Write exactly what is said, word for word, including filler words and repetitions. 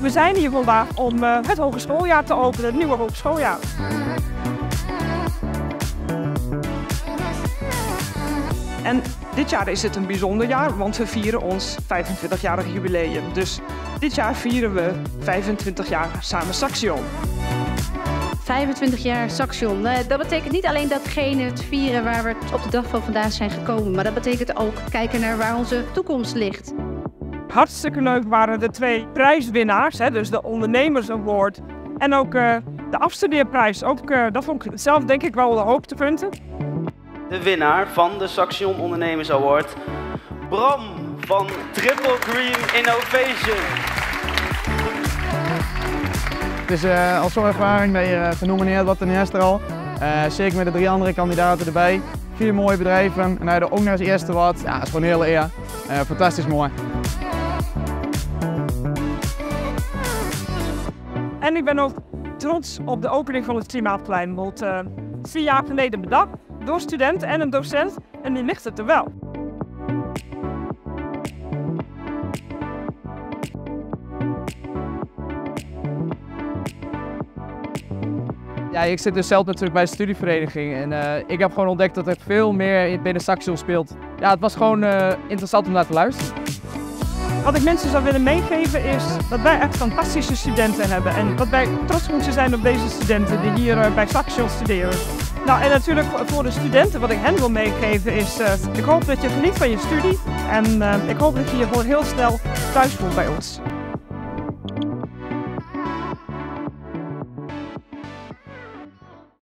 We zijn hier vandaag om uh, het hogeschooljaar te openen, het nieuwe hogeschooljaar. En dit jaar is het een bijzonder jaar, want we vieren ons vijfentwintigjarig jubileum. Dus dit jaar vieren we vijfentwintig jaar samen Saxion. vijfentwintig jaar Saxion. Dat betekent niet alleen datgene het vieren waar we op de dag van vandaag zijn gekomen, maar dat betekent ook kijken naar waar onze toekomst ligt. Hartstikke leuk waren de twee prijswinnaars, hè, dus de Ondernemers Award en ook uh, de afstudeerprijs. Ook, uh, dat vond ik zelf denk ik wel de hoogtepunten. De winnaar van de Saxion Ondernemers Award, Bram van Triple Green Innovation. Het is uh, al zo'n ervaring dat je uh, genomineerd wordt ten eerste al. Uh, zeker met de drie andere kandidaten erbij. Vier mooie bedrijven en dat je er ook nog als eerste wordt. Ja, dat is gewoon een hele eer. Uh, fantastisch mooi. En ik ben ook trots op de opening van het Klimaatplein. Want uh, vier jaar geleden bedacht door studenten en een docent en nu ligt het er wel. Ja, ik zit dus zelf natuurlijk bij de studievereniging en uh, ik heb gewoon ontdekt dat er veel meer binnen Saxion speelt. Ja, het was gewoon uh, interessant om naar te luisteren. Wat ik mensen zou willen meegeven is dat wij echt fantastische studenten hebben en dat wij trots moeten zijn op deze studenten die hier uh, bij Saxion studeren. Nou, en natuurlijk voor de studenten wat ik hen wil meegeven is, uh, ik hoop dat je geniet van je studie en uh, ik hoop dat je hier gewoon heel snel thuis komt bij ons.